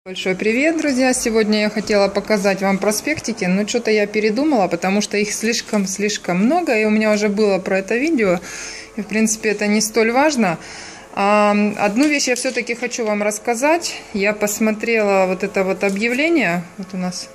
Большой привет, друзья! Сегодня я хотела показать вам проспектики, но что-то я передумала, потому что их слишком много, и у меня уже было про это видео, и в принципе это не столь важно. Одну вещь я все-таки хочу вам рассказать. Я посмотрела вот это вот объявление, вот у нас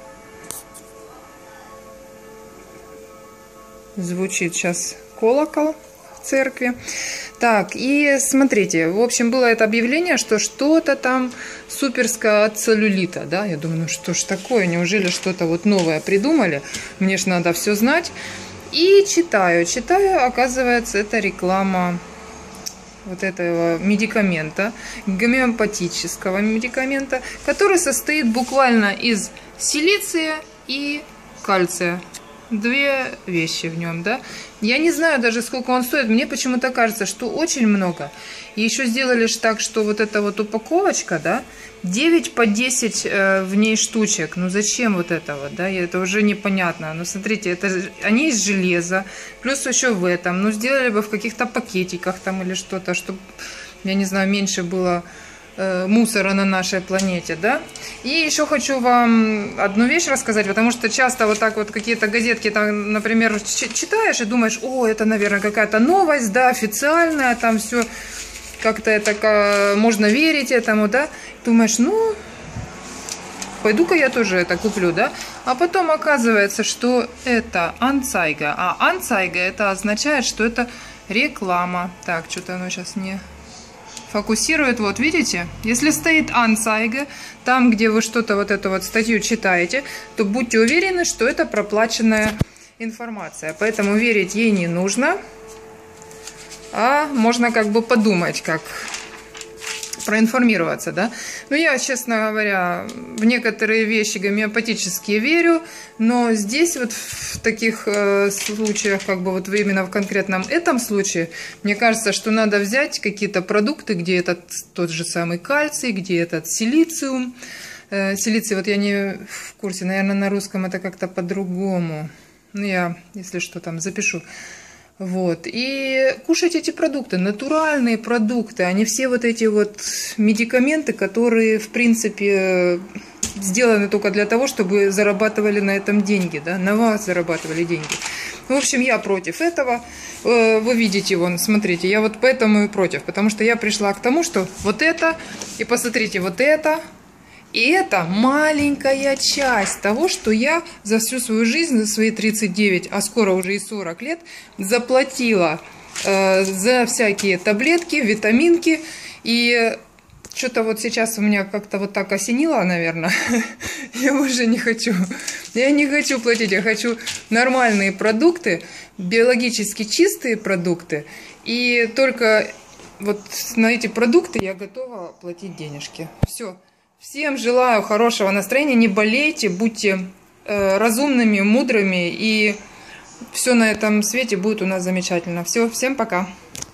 звучит сейчас колокол в церкви. Так, и смотрите, в общем, было это объявление, что что-то там суперское от целлюлита, да, я думаю, ну что ж такое, неужели что-то вот новое придумали, мне ж надо все знать, и читаю, оказывается, это реклама вот этого медикамента, гомеопатического медикамента, который состоит буквально из силиция и кальция. Две вещи в нем, да. Я не знаю даже, сколько он стоит. Мне почему-то кажется, что очень много. И еще сделали так, что вот эта вот упаковочка, да, 9 по 10 в ней штучек. Ну зачем вот это вот, да, это уже непонятно. Ну смотрите, это они из железа, плюс еще в этом. Ну сделали бы в каких-то пакетиках там или что-то, чтобы, я не знаю, меньше было мусора на нашей планете, да. И еще хочу вам одну вещь рассказать, потому что часто вот так вот какие-то газетки там, например, читаешь и думаешь, о, это, наверное, какая-то новость, да, официальная, там все как-то это можно верить этому, да. Думаешь, ну, пойду-ка я тоже это куплю, да. А потом оказывается, что это анцайга, а анцайга это означает, что это реклама. Так, что-то оно сейчас не фокусирует, вот видите, если стоит анцайга, там, где вы что-то вот эту вот статью читаете, то будьте уверены, что это проплаченная информация, поэтому верить ей не нужно, а можно как бы подумать, как проинформироваться, да. Ну, я, честно говоря, в некоторые вещи гомеопатические верю, но здесь вот в таких случаях, как бы вот именно в конкретном этом случае, мне кажется, что надо взять какие-то продукты, где этот тот же самый кальций, где этот силициум. Силиций, вот я не в курсе, наверное, на русском это как-то по-другому. Ну, я, если что, там запишу. Вот, и кушать эти продукты, натуральные продукты, а не все вот эти вот медикаменты, которые, в принципе, сделаны только для того, чтобы зарабатывали на этом деньги, да, на вас зарабатывали деньги. В общем, я против этого. Вы видите, вон, смотрите, я вот поэтому и против, потому что я пришла к тому, что вот это, и посмотрите, вот это. И это маленькая часть того, что я за всю свою жизнь, за свои 39, а скоро уже и 40 лет, заплатила за всякие таблетки, витаминки. И что-то вот сейчас у меня как-то вот так осенило, наверное. Я уже не хочу. Я не хочу платить, я хочу нормальные продукты, биологически чистые продукты. И только вот на эти продукты я готова платить денежки. Все. Всем желаю хорошего настроения, не болейте, будьте разумными, мудрыми, и все на этом свете будет у нас замечательно. Все, всем пока!